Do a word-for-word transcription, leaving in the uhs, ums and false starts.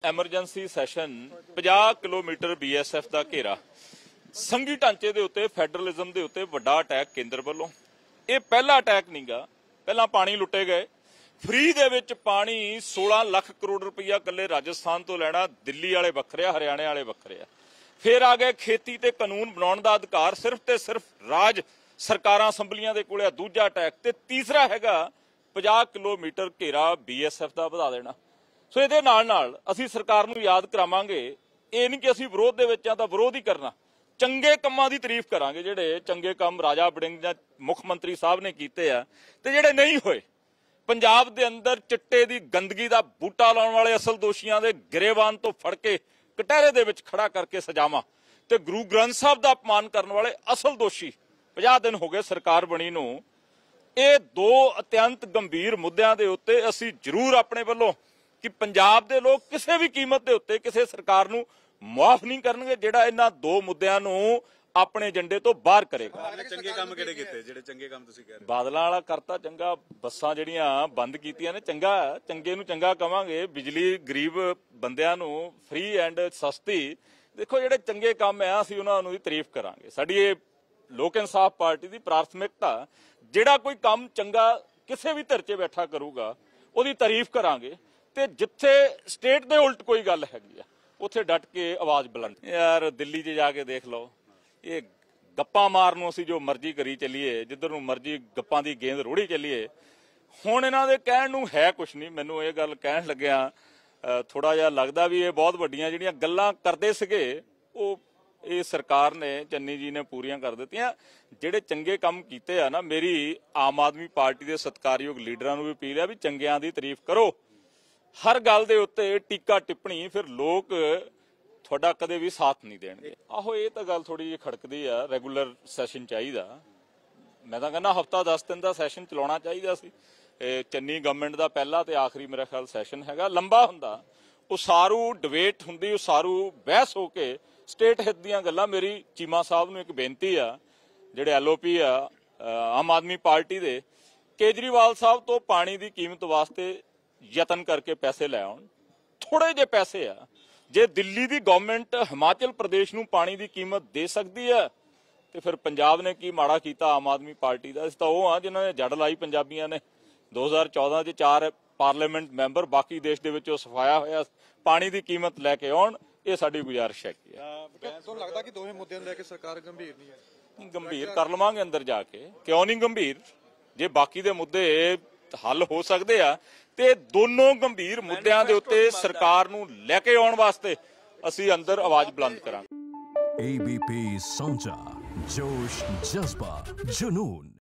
Emergency session पचास kilometre B S F का घेरा संघी ढांचे के उत्ते फैडरलिज्म के उत्ते वड्डा अटैक केंद्र वालों। ये पहला अटैक नहीं गा, पहला पानी लुटे गए फ्री दे विच पानी सोलह लाख करोड़ रुपया कल्ले राजस्थान तो लैना, दिल्ली वाले वखरे हरियाणे वाले वखरे आ। फिर आ गए खेती ते कानून बनाउण दा अधिकार सिर्फ ते सिर्फ राज सरकारां असैंबलियां दे कोले। दूजा अटैक ते तीसरा हैगा पचास किलोमीटर घेरा बी एस एफ का वधा देना। सो इहदे नाल नाल असीं सरकार नूं याद करावांगे, ये नहीं कि असीं विरोध दे विच आ तां विरोध ही करना, चंगे कामां दी तारीफ करांगे जिहड़े चंगे काम राजा वड़िंग जां मुख मंत्री साहब ने कीते आ ते जिहड़े नहीं होए। पंजाब दे अंदर चिट्टे दी गंदगी दा बूटा लाउण वाले असल दोषियां दे गिरेबान तो फड़ के कटहरे दे विच खड़ा करके सजावां ते गुरु ग्रंथ साहब दा अपमान करन वाले असल दोषी पचास दिन हो गए सरकार बनी नूं। ये दो अत्यंत गंभीर मुद्दों के उत्ते असीं जरूर अपने वालों कि पंजाब दे लोग किसी भी कीमत के उत्ते किसी सरकार नूं मुआफ नहीं करनगे जिहड़ा इन्हां दो मुद्दों नूं अपने एजेंडे तो बाहर करेगा। चंगे काम किहड़े कीते जिहड़े चंगे काम तुसीं कह रहे हो? बादलां वाला करता चंगा, बसां जिहड़ियां बंद कीतियां ने चंगा, चंगे नूं चंगा कवांगे। बिजली गरीब बंदियां नूं फ्री एंड सस्ती, देखो जिहड़े चंगे काम है असीं उन्हां नूं दी तारीफ करांगे। साडी ये लोक इंसाफ पार्टी की प्राथमिकता जिहड़ा कोई काम चंगा किसी भी धरचे बैठा करूगा उहदी तारीफ करांगे ते जिथे स्टेट दे उल्ट कोई गल हैगी आ उत्थे डट के आवाज बुलंद। यार दिल्ली च जाके देख लो, ये गप्पां मारन नूं असीं जो मर्जी करी चलीए, जिधर नूं मर्जी गप्पां दी गेंद रोड़ी चलीए। हुण इन्हां दे कहण नूं है कुछ नहीं, मैनूं ये गल कहण लग्गिया थोड़ा जिहा लगदा भी ये बहुत वड्डियां जिहड़ियां गल्लां करदे सीगे ओह ये सरकार ने चन्नी जी ने पूरियां कर दित्तियां। जिहड़े चंगे काम कीते आ ना, मेरी आम आदमी पार्टी के सत्कारयोग लीडरां नूं भी अपील है भी चंगियां दी तारीफ करो। हर गल दे उत्ते टीका टिप्पणी फिर लोग तुहाडा कदे भी साथ नहीं देणगे। आहो ये तो गल थोड़ी जी खड़कदी आ, रेगूलर सैशन चाहीदा। मैं तां कहना हफ्ता दस दिन का सैशन चलाउणा चाहीदा सी। चन्नी गवर्नमेंट का पहला ते आखिरी मेरा ख्याल सैशन हैगा, लंबा हुंदा, उसारू डिबेट हुंदी, उसारू बहस होके स्टेट हित दीआं गल्लां। मेरी चीमा साहब नूं एक बेनती आ, जिहड़े एल ओ पी आ आम आदमी पार्टी दे, केजरीवाल साहब तो पानी की कीमत वास्ते यतन करके पैसे लै आउण। थोड़े जे पैसे आ, जे दिल्ली की गवर्नमेंट हिमाचल प्रदेश नूं पानी की कीमत दे सकती है तो फिर पंजाब ने की माड़ा कीता आम आदमी पार्टी का। इस तो वो हाँ जिन्होंने जड़ लाई पंजाबियों ने। दो हज़ार चौदह च चार पार्लीमेंट मैंबर बाकी देश के विचों सफाया होया पानी की कीमत लैके आउण, ये साडी गुजारिश है। ਤੁਹਾਨੂੰ ਲੱਗਦਾ ਕਿ ਦੋਵੇਂ ਮੁੱਦਿਆਂ ਨੂੰ ਲੈ ਕੇ ਸਰਕਾਰ गंभीर नहीं है? गंभीर कर लवांगे अंदर जाके, क्यों नहीं गंभीर? जे बाकी दे मुद्दे हल हो सकते आ ते दोनों गंभीर मुद्दों के उत्ते सरकार नूं लैके आउण वास्ते असीं अंदर आवाज बुलंद करांगे। A B P Sanjha, जोश जज्बा जुनून।